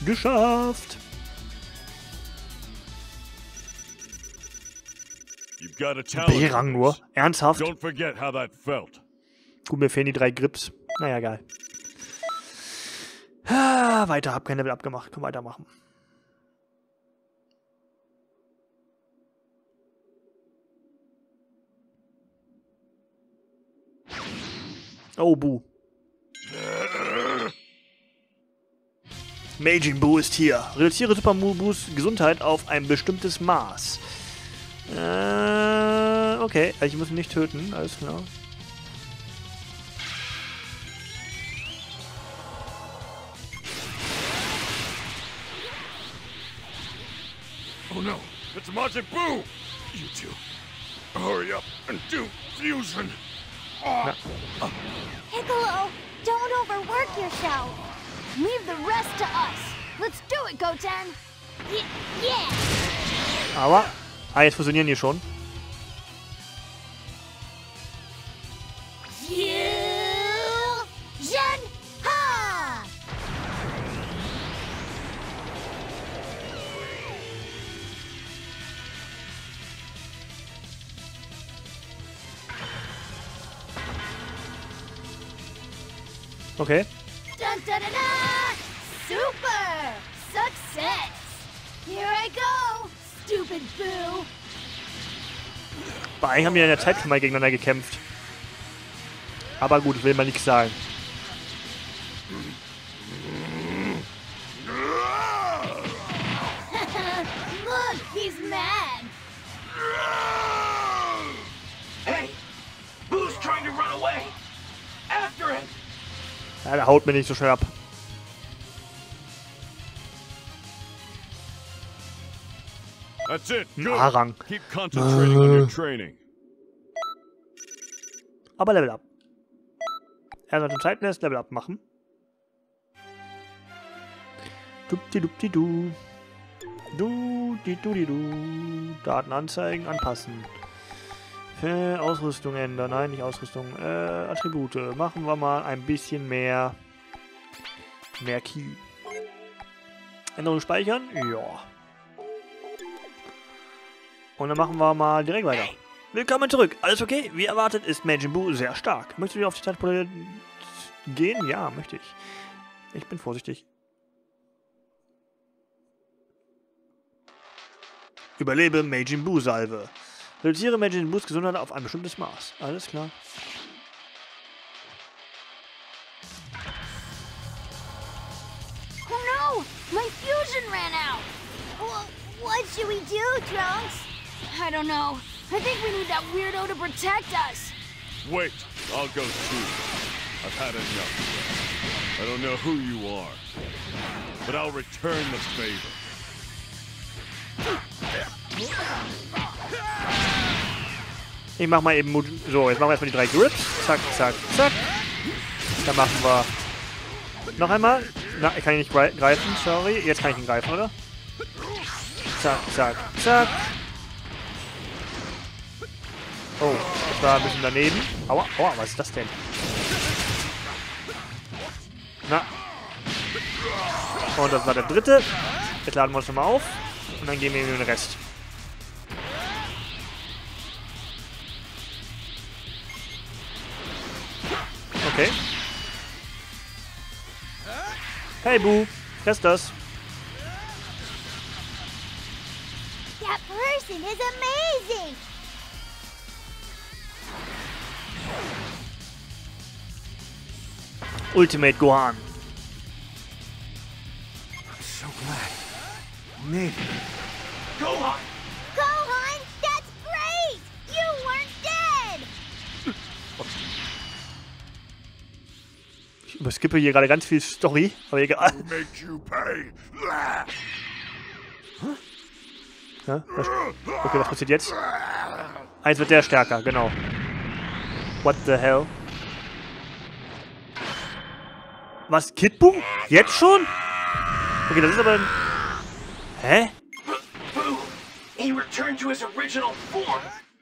Geschafft. B-Rang nur. Ernsthaft? Don't forget how that felt. Gut, mir fehlen die 3 Grips. Naja, geil. Weiter, hab kein Level abgemacht. Können weitermachen. Oh, Buu. Majin Buu ist hier. Reduziere Super Buus Gesundheit auf ein bestimmtes Maß. Okay, ich muss ihn nicht töten, alles klar. Oh no, it's Majin Buu! You two, hurry up and do fusion! Piccolo, don't overwork yourself. Leave the rest to us. Let's do it, Goten. Yeah! Aber, jetzt fusionieren die schon. Fusion-ha! Okay. Dun, dun, dun, dun. Super! Success! Here I go, stupid Boo! Eigentlich haben wir in der Zeit schon mal gegeneinander gekämpft. Aber gut, ich will mal nichts sagen. Look, he's mad! Hey! Boo's trying to run away! After him! Ja, der haut mir nicht so schnell ab. That's it. Good. A-Rang. Keep concentrating on your training. Aber Level Up. Er sollte Zeit lässt, Level Up machen. Dupti-dupti-du. Du-di-du-di-du. Daten anzeigen, anpassen. Ausrüstung ändern. Nein, nicht Ausrüstung. Attribute. Machen wir mal ein bisschen mehr. Mehr Key. Änderung speichern? Ja. Und dann machen wir mal direkt weiter. Willkommen zurück. Alles okay? Wie erwartet ist Majin Buu sehr stark. Möchtest du wieder auf die Zeitpole gehen? Ja, möchte ich. Ich bin vorsichtig. Überlebe Majin Buu Salve. Reduziere Majin Buus Gesundheit auf ein bestimmtes Maß. Alles klar. Oh no! My fusion ran out! What should we do, Trunks? I don't know. I think we need that weirdo to protect us. Wait, I'll go too. I've had enough. I don't know who you are, but I'll return the favor. Ich mach mal eben... So, jetzt machen wir erstmal die 3 Grips. Zack, zack, zack. Dann machen wir... Noch einmal. Na, ich kann ihn nicht greifen, sorry. Jetzt kann ich ihn greifen, oder? Zack, zack, zack. Oh, das war ein bisschen daneben. Aua, aua, was ist das denn? Na. Und das war der 3. Jetzt laden wir uns nochmal auf. Und dann geben wir ihm den Rest. Okay. Hey, Buu. Fress das. That person is amazing! Ultimate Gohan. I'm so glad. Made it. Gohan! Gohan, that's great! You weren't dead! Ich überskippe hier gerade ganz viel Story, aber egal. Make you pay. Ja, okay, was passiert jetzt? Jetzt wird der stärker, genau. What the hell? Was? Kid Buu? Jetzt schon? Okay, das ist aber ein... Hä? Boo! He returned to his original form.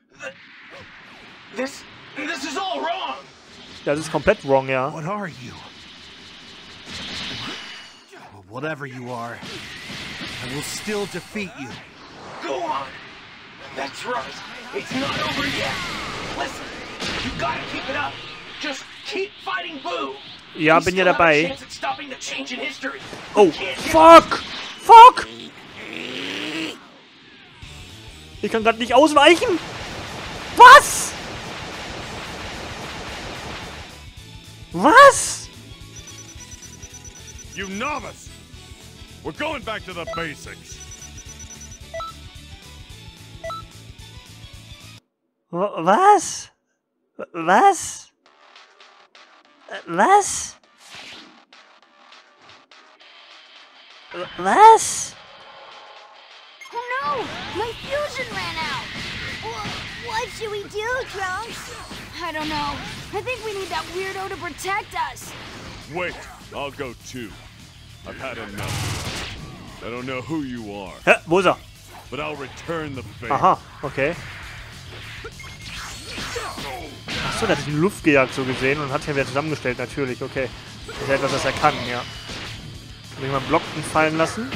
This is all wrong. Das ist komplett wrong, ja. What are you? Whatever you are, I will still defeat you. Go on. That's right. It's not over yet. Listen, you gotta keep it up. Just keep fighting Boo. Ja, bin ja dabei. Chance at stopping the change in history. Oh, fuck! Fuck! Ich kann gerade nicht ausweichen. Was? Was? You novice! We're going back to the basics. Was? Was? Was? Was? Oh no! My fusion ran out! What should we do, Trunks? I don't know. I think we need that weirdo to protect us. Wait, I'll go too. I've had enough. I don't know who you are, Hä? Wo ist er? but I'll return the favor. Aha, okay. Achso, der hat sich in die Luft gejagt, so gesehen, und hat sich wieder zusammengestellt, natürlich, okay. Das ist ja etwas, was er kann, ja. Kann ich mal einen Block fallen lassen?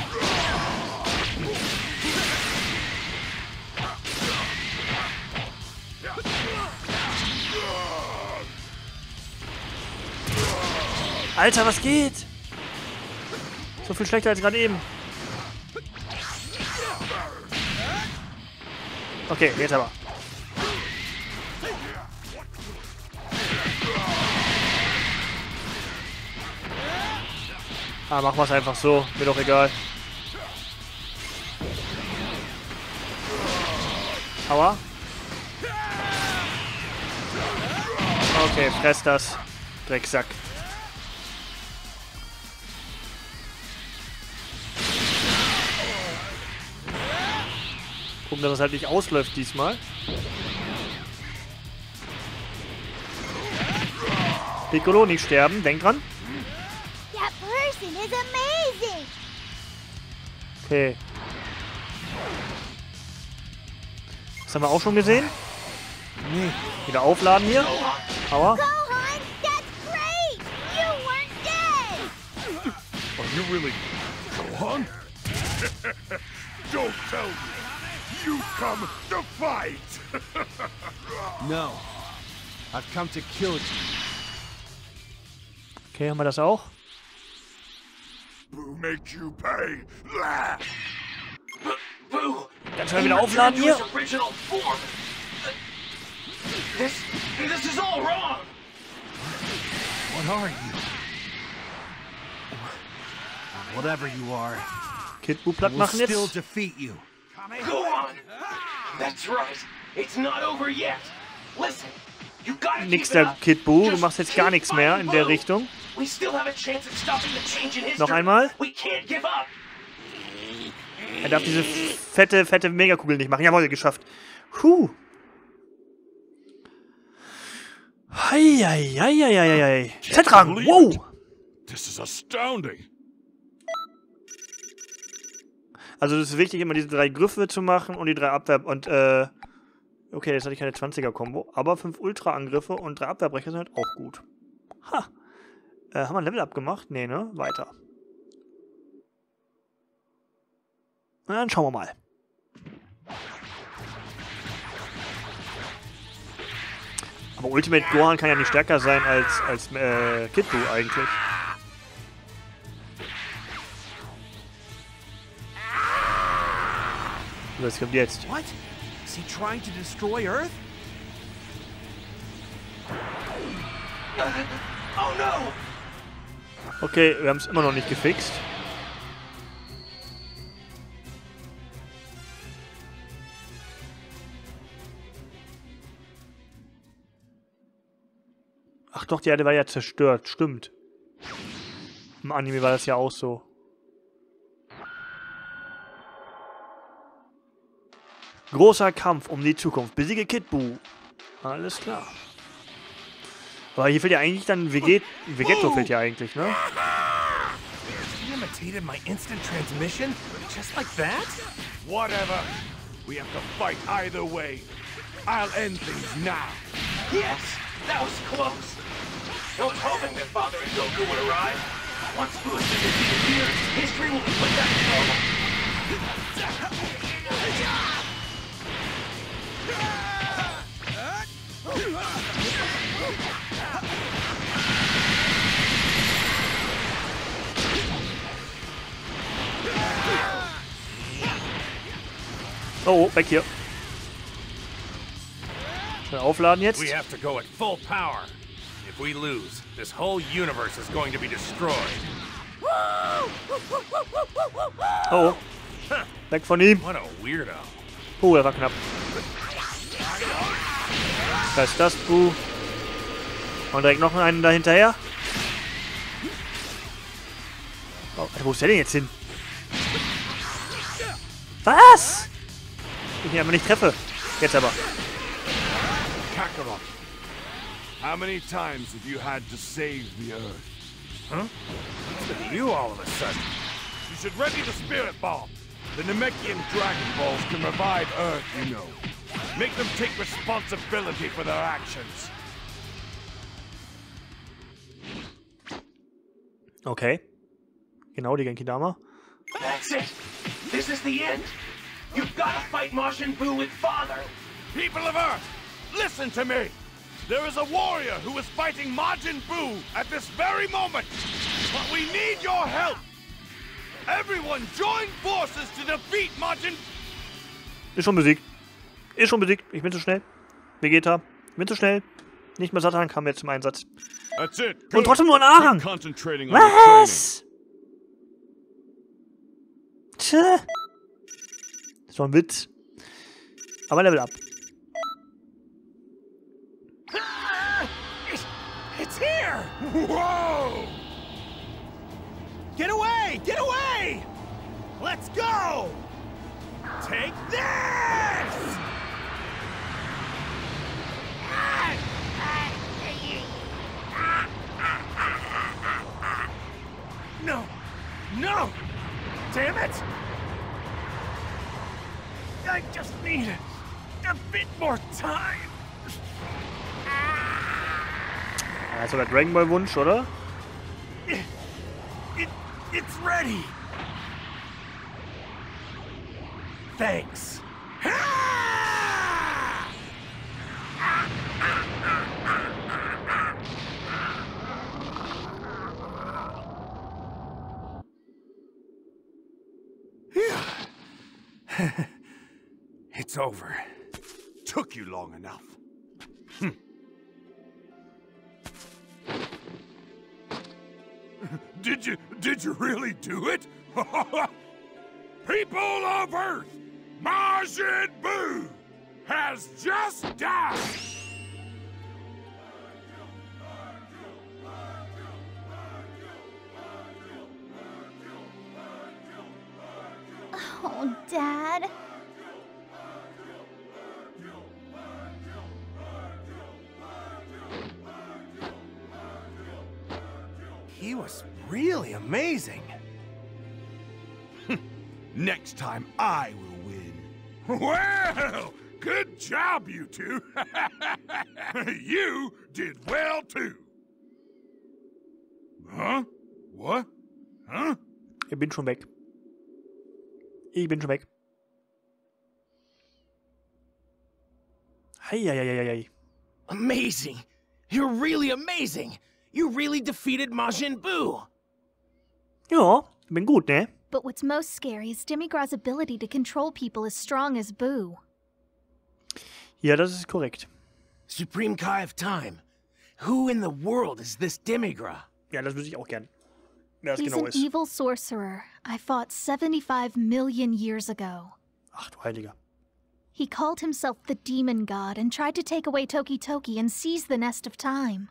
Alter, was geht? So viel schlechter als gerade eben. Okay, jetzt aber. Ah, machen wir es einfach so. Mir doch egal. Aua. Okay, fress das. Drecksack. Gucken, dass es halt nicht ausläuft diesmal. Piccolo, nicht sterben. Denk dran. That person is amazing! Okay. Das haben wir auch schon gesehen. Wieder aufladen hier. Aua. Gohan, that's great! You weren't dead! Are you really Gohan? Don't tell me. You come to fight. No. I've come to kill you. Okay, haben wir das auch? Who make you pay? Blah. Boo. Dann schnell wieder aufladen hier. His original form. This is all wrong. What are you? Whatever you are, Kid Buu I platt will machen still jetzt. defeat you. Go on. That's right. It's not over yet. Listen, you gotta Nix keep it der up. Kid Buu. Du Just machst jetzt keep gar nichts mehr fighting in der Boo. Richtung. We still have a chance at stopping the change in history. Noch einmal. We can't give up. Er darf diese fette Megakugel nicht machen. Jawohl, geschafft. Puh. Heieieiei. Z-Rang. Wow. This is astounding. Also es ist wichtig, immer diese 3 Griffe zu machen und die 3 Abwehr... Und, okay, jetzt hatte ich keine 20er-Kombo. Aber 5 Ultra-Angriffe und 3 Abwehrbrecher sind halt auch gut. Ha. Haben wir ein Level-Up gemacht? Nee, ne? Weiter. Na, dann schauen wir mal. Aber Ultimate Gohan kann ja nicht stärker sein als Kid Buu eigentlich. Was kommt jetzt? What? Is he trying to destroy Earth? Oh no! Okay, wir haben es immer noch nicht gefixt. Ach doch, die Erde war ja zerstört. Stimmt. Im Anime war das ja auch so. Großer Kampf um die Zukunft. Besiege Kid Buu. Alles klar. Aber hier fehlt ja eigentlich dann Vegetto fehlt ja eigentlich, ne? He imitated my instant transmission? Just like that? Whatever. We have to fight either way. I'll end things now. Yes, that was close. I was hoping that Father and Goku would arrive. Once Boo's defeated here, Oh, weg hier. Schnell aufladen jetzt. We have to go at full power. If we lose, this whole universe is going to be destroyed. Oh. Weg von ihm. What a weirdo. Das war knapp. Da ist das, Und direkt noch einen dahinterher. Oh, wo ist der denn jetzt hin? Was? Ich ihn einfach nicht treffe. Jetzt aber. Kakarot, how many times have you had to save the Earth? Huh? What's with you all of a sudden? You should ready the Spirit Ball. The Namekian Dragon Balls can revive Earth, you know. Make them take responsibility for their actions. Okay. Genau, die Genki Dama. That's it. This is the end. You've got to fight Majin Buu with Father. People of Earth, listen to me. There is a warrior who is fighting Majin Buu at this very moment. But we need your help. Everyone join forces to defeat Majin. Ist schon besiegt. Ist schon besiegt. Ich bin zu schnell. Vegeta. Ich bin zu schnell. Nicht mal Satan kam jetzt zum Einsatz. That's it. Und trotzdem nur ein Ahang. Concentrating on your training. Was? Tja. Das war ein Witz. Aber Level up. It's here! Whoa! Get away! Get away! Let's go! Take this! No! No! Damn it! I just need a bit more time. Das war der Dragon Ball Wunsch, oder? It's ready. Thanks. It's over. Took you long enough. Did you really do it? People of Earth, Majin Buu has just died. Oh, Dad. He was really amazing. Next time I will win. Well, good job, you two. You did well too. Huh? What? Huh? Ich bin schon weg. Ich bin schon weg. Heieieiei. Amazing. You're really amazing. You really defeated Majin Buu. Ja, bin gut, ne? But what's most scary is Demigra's ability to control people as strong as Buu. Ja, das ist korrekt. Supreme Kai of Time. Who in the world is this Demigra? Ja, das wüsste ich auch gern. Wer das He's genau an ist. evil sorcerer I fought 75 million years ago. Ach du Heiliger. He called himself the Demon God and tried to take away Toki Toki and seize the Nest of Time.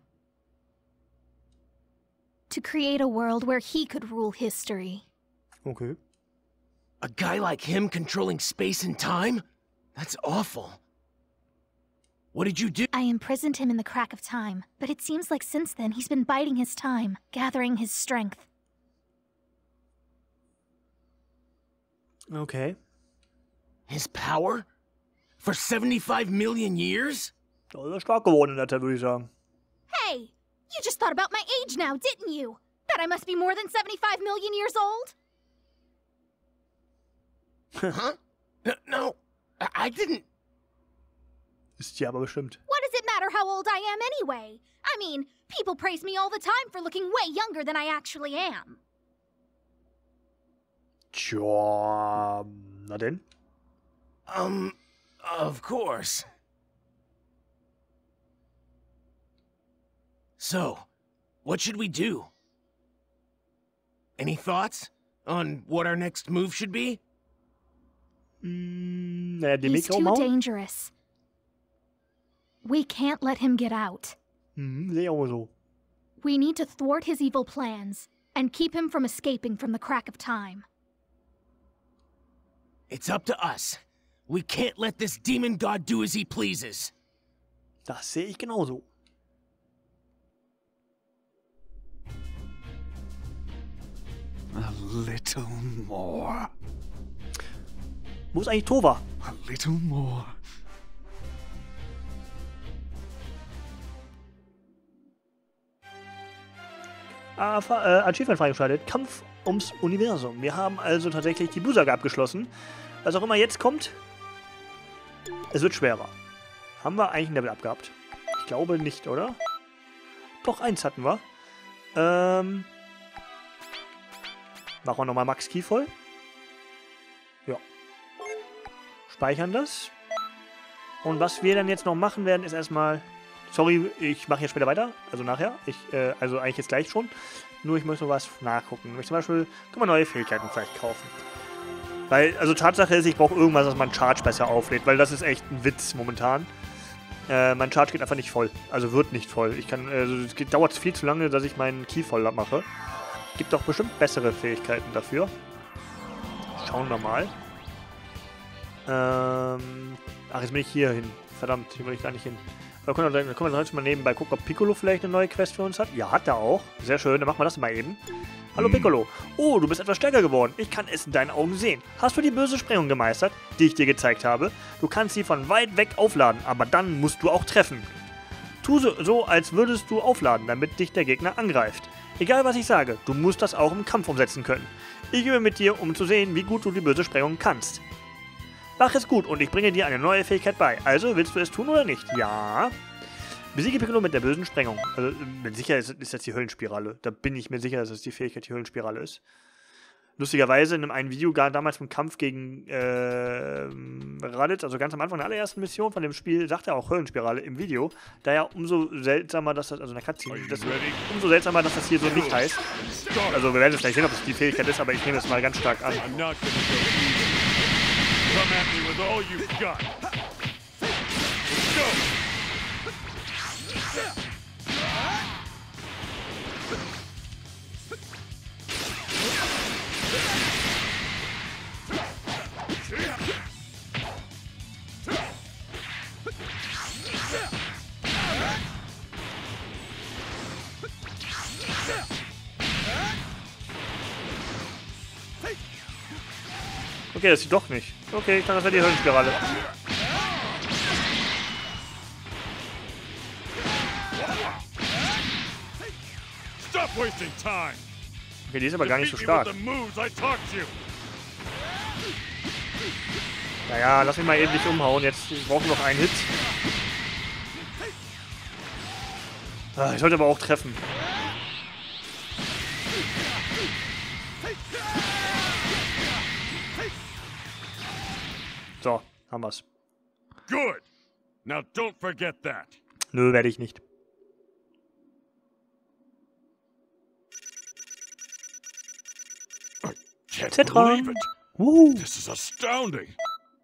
To create a world where he could rule history. Okay. A guy like him controlling space and time? That's awful. What did you do? I imprisoned him in the crack of time, but it seems like since then he's been biding his time, gathering his strength. Okay. His power? For 75 million years? Das ist stark geworden in der Zeit, würde ich sagen. Hey! You just thought about my age now, didn't you? That I must be more than 75 million years old? Huh? No, I didn't. Ist ja aber bestimmt. What does it matter how old I am anyway? I mean, people praise me all the time for looking way younger than I actually am. Tja, na denn? Of course. So, what should we do? Any thoughts on what our next move should be? Naja, die He's too Mikromauer? dangerous. We can't let him get out. Sehe ich auch so. We need to thwart his evil plans and keep him from escaping from the crack of time. It's up to us. We can't let this demon god do as he pleases. Das sehe ich genauso. A little more. Wo ist eigentlich Tova? A little more. Achievement freigeschaltet. Kampf ums Universum. Wir haben also tatsächlich die Buu-Saga abgeschlossen. Was auch immer jetzt kommt, es wird schwerer. Haben wir eigentlich ein Level abgehabt? Ich glaube nicht, oder? Doch, 1 hatten wir. Machen wir nochmal Max Key voll. Ja. Speichern das. Und was wir dann jetzt noch machen werden, ist erstmal... Sorry, ich mache jetzt später weiter. Also nachher. Also eigentlich jetzt gleich schon. Nur ich möchte noch was nachgucken. Ich möchte zum Beispiel... Kann man neue Fähigkeiten vielleicht kaufen. Weil, also Tatsache ist, ich brauche irgendwas, das man Charge besser auflädt. Weil das ist echt ein Witz momentan. Mein Charge geht einfach nicht voll. Also wird nicht voll. Ich kann... Also es dauert viel zu lange, dass ich meinen Key voll mache. Gibt doch bestimmt bessere Fähigkeiten dafür. Schauen wir mal. Ach, jetzt bin ich hier hin. Verdammt, hier will ich gar nicht hin. Da können wir heute mal nebenbei gucken, ob Piccolo vielleicht eine neue Quest für uns hat. Ja, hat er auch. Sehr schön, dann machen wir das mal eben. Hallo Piccolo. Oh, du bist etwas stärker geworden. Ich kann es in deinen Augen sehen. Hast du die böse Sprengung gemeistert, die ich dir gezeigt habe? Du kannst sie von weit weg aufladen, aber dann musst du auch treffen. Tu so, als würdest du aufladen, damit dich der Gegner angreift. Egal was ich sage, du musst das auch im Kampf umsetzen können. Ich übe mit dir, um zu sehen, wie gut du die böse Sprengung kannst. Mach es gut und ich bringe dir eine neue Fähigkeit bei. Also, willst du es tun oder nicht? Ja. Besiege Piccolo mit der bösen Sprengung. Also, bin sicher, ist das die Höllenspirale. Da bin ich mir sicher, dass das die Fähigkeit die Höllenspirale ist. Lustigerweise in einem Video, damals vom Kampf gegen Raditz, also ganz am Anfang der allerersten Mission von dem Spiel, sagt er auch Höllenspirale im Video. Daher umso seltsamer, dass das, also in der Cutscene, umso seltsamer, dass das hier so nicht heißt. Also wir werden es gleich sehen, ob es die Fähigkeit ist, aber ich nehme es mal ganz stark an. I'm not gonna go easy. Come at me with all you've got. Let's go. Okay, das sieht doch nicht. Okay, ich kann das ja die Höllenspirale. Stop wasting time. Okay, die ist aber gar nicht so stark. Naja, lass mich mal eben nicht umhauen. Jetzt brauchen wir noch einen Hit. Ich sollte aber auch treffen. So, haben wir's. Good. Now don't forget that. Nö, werde ich nicht. Can't Zitron. believe it. This is astounding.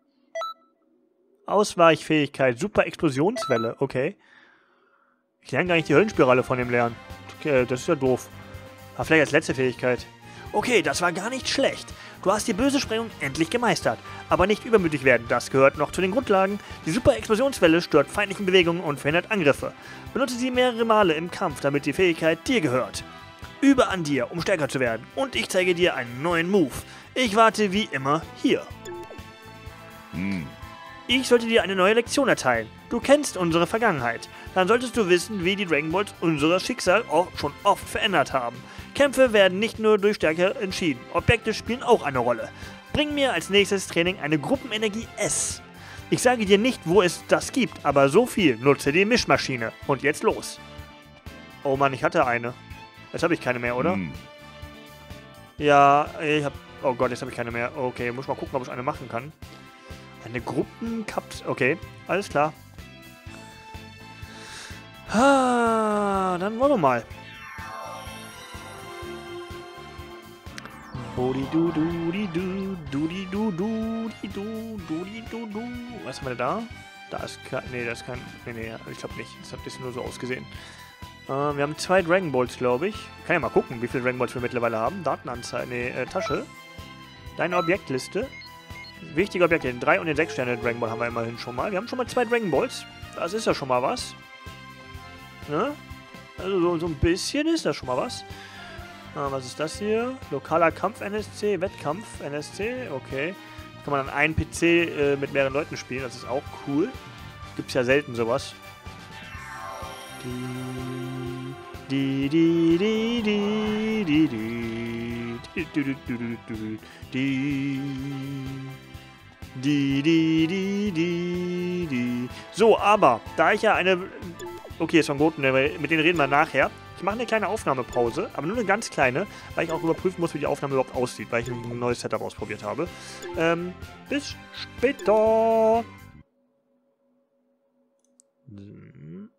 Ausweichfähigkeit, super Explosionswelle, okay. Ich lerne gar nicht die Höllenspirale von dem Lernen. Okay, das ist ja doof. Aber vielleicht als letzte Fähigkeit. Okay, das war gar nicht schlecht. Du hast die böse Sprengung endlich gemeistert. Aber nicht übermütig werden, das gehört noch zu den Grundlagen. Die super Explosionswelle stört feindlichen Bewegungen und verhindert Angriffe. Benutze sie mehrere Male im Kampf, damit die Fähigkeit dir gehört. Übe an dir, um stärker zu werden. Und ich zeige dir einen neuen Move. Ich warte wie immer hier. Ich sollte dir eine neue Lektion erteilen. Du kennst unsere Vergangenheit. Dann solltest du wissen, wie die Dragon Balls unser Schicksal auch schon oft verändert haben. Kämpfe werden nicht nur durch Stärke entschieden. Objekte spielen auch eine Rolle. Bring mir als nächstes Training eine Gruppenenergie S. Ich sage dir nicht, wo es das gibt, aber so viel. Nutze die Mischmaschine. Und jetzt los. Oh Mann, ich hatte eine. Jetzt habe ich keine mehr, oder? Ja, ich habe... Oh Gott, jetzt habe ich keine mehr. Okay, muss mal gucken, ob ich eine machen kann. Eine Gruppencup... Okay, alles klar. Dann wollen wir mal. Was haben wir da? Da ist kein... Nee, das ist kein... Nee, ich glaube nicht. Das hat ein bisschen nur so ausgesehen. Wir haben 2 Dragon Balls, glaube ich. Kann ja mal gucken, wie viele Dragon Balls wir mittlerweile haben. Datenanzeige... Nee, Tasche. Deine Objektliste. Wichtige Objekte. Den 3 und den 6 Sterne Dragon Ball haben wir immerhin schon mal. Wir haben schon mal 2 Dragon Balls. Das ist ja schon mal was. Ne? Also so ein bisschen ist das schon mal was. Was ist das hier? Lokaler Kampf NSC, Wettkampf NSC, okay. Kann man an einen PC mit mehreren Leuten spielen, das ist auch cool. Gibt's ja selten sowas. So, aber da ich ja eine... Okay, ist von Goten, mit denen reden wir nachher. Ich mache eine kleine Aufnahmepause, aber nur eine ganz kleine, weil ich auch überprüfen muss, wie die Aufnahme überhaupt aussieht, weil ich ein neues Setup ausprobiert habe. Bis später!